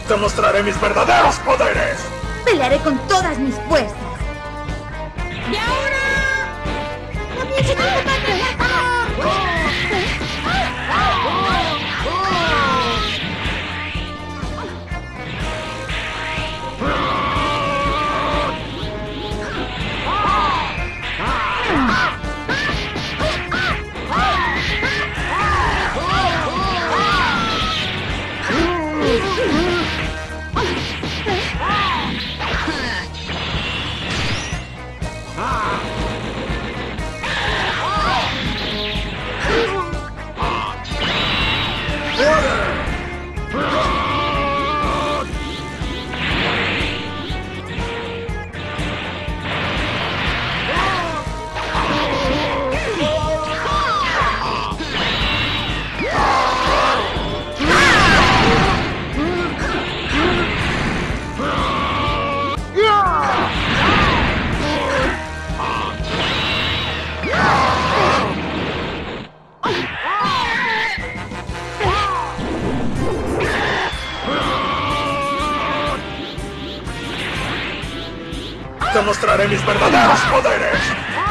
Te mostraré mis verdaderos poderes. Pelearé con todas mis fuerzas. ¡Y ahora! ¡Comienza tu combate! Te mostraré mis verdaderos poderes.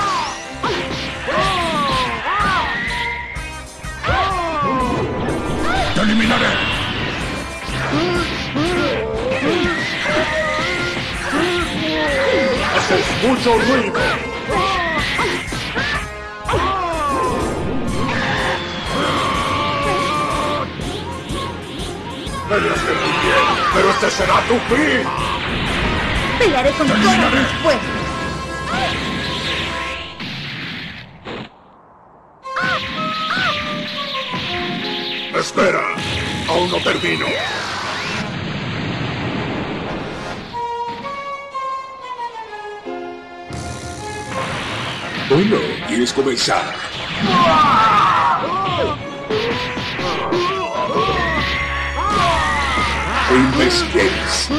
Te eliminaré. Haces mucho ruido. Peleaste muy bien, pero este será tu fin. Pelearé con todas mis fuerzas. Espera, aún no termino. Bueno, ¿quieres comenzar? O investiguéis.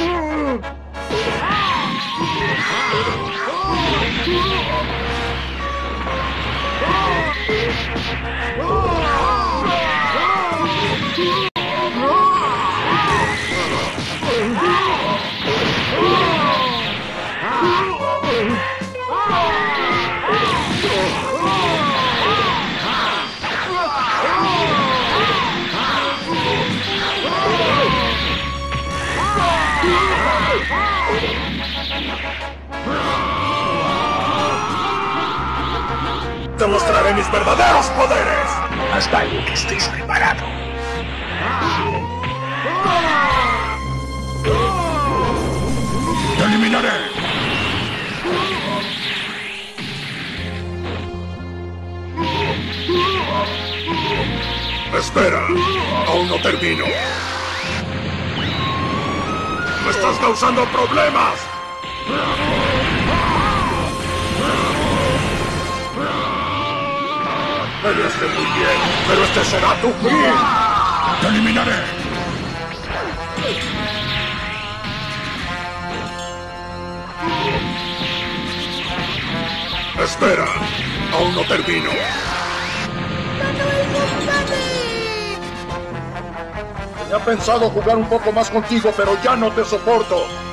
Te mostraré mis verdaderos poderes. Más vale que estés preparado. Te eliminaré. Espera, aún no termino. ¡Me estás causando problemas! Peleaste muy bien, pero este será tu fin. Te eliminaré. Espera, aún no termino. Tenía pensado jugar un poco más contigo, pero ya no te soporto.